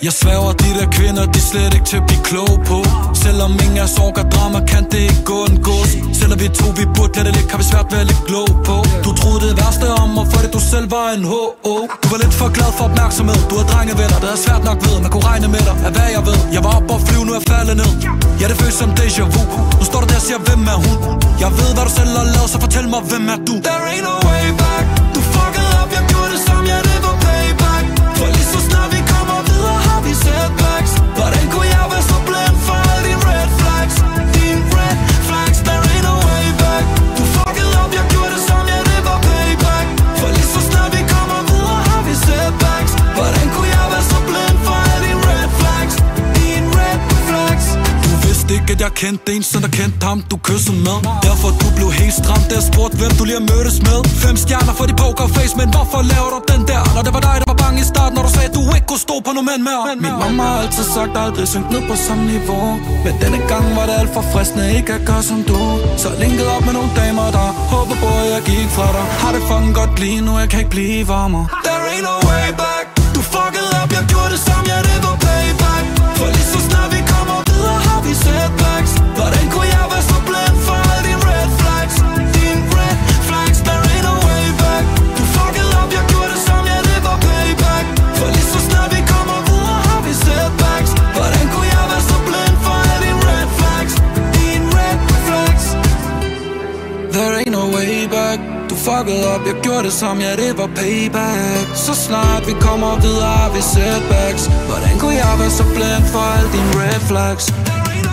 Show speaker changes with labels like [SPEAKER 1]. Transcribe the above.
[SPEAKER 1] Jeg sværger, de der kvinder, de er slet ikke til at blive kloge på. Selvom ingen af sorg og drama, kan det ikke gå en gås. Selvom vi to, vi burde lade det ligge, har vi svært ved at ligge glow på. Du troede det værste om mig, fordi du selv var en H.O. Du var lidt for glad for opmærksomhed. Du har drengevenner, det er svært nok ved. Man kunne regne med dig, af hvad jeg ved. Jeg var oppe og flyve, nu er jeg faldet ned. Ja, det føles som déjà vu. Nu står du der og siger, hvem er hun? Jeg ved, hvad du selv har lavet, så fortæl mig, hvem er du? There ain't no way back. Du fuckede op, jeg gjorde det som, ja, det var payback. For lige så snart vi kommer videre, har vi setbacks. Hvordan kunne jeg være så blind for alle dine red flags? Dine red flags, there ain't no way back. Du fuckede op, jeg gjorde det som, ja, det var payback. For lige så snart vi kommer videre, har vi setbacks. Hvordan kunne jeg være så blind for alle dine red flags? Dine red flags. Du vidste ikke, at jeg kendte en, som der kendte ham, du kyssede med. Derfor du blev helt stramt, da jeg spurgte, hvem du lige har mødtes med. 5 stjerner for de pokerface, men hvorfor laver du den der? Når det var dig, der var bange i starten, når du sagde, at du ikke kunne stå på nogen mænd mere. Min mamma har altid sagt, aldrig synk ned på samme niveau. Men denne gang var det alt for fristende, ikke at gøre som du. Så linket op med nogle damer, der håber på, at jeg gik fra dig. Har det fucking godt lige nu, jeg kan ikke blive varmere. There ain't no way back. Du fuckede op, jeg gjorde det som, ja, det var payback. For lige så snart vi kommer videre, har vi setbacks. Hvordan kunne jeg være så blind for alle dine red flags? Dine red flags, there ain't no way back. Du fuckede op, jeg gjorde det som, ja, det var payback. For lige så snart vi kommer videre, har vi setbacks. Hvordan kunne jeg være så blind for alle dine red flags? Dine red flags. There ain't no way back. Du fuckede op, jeg gjorde det som, ja, det var payback. Så snart vi kommer videre, har vi setbacks. Hvordan kunne jeg være så blind for alle dine red flags?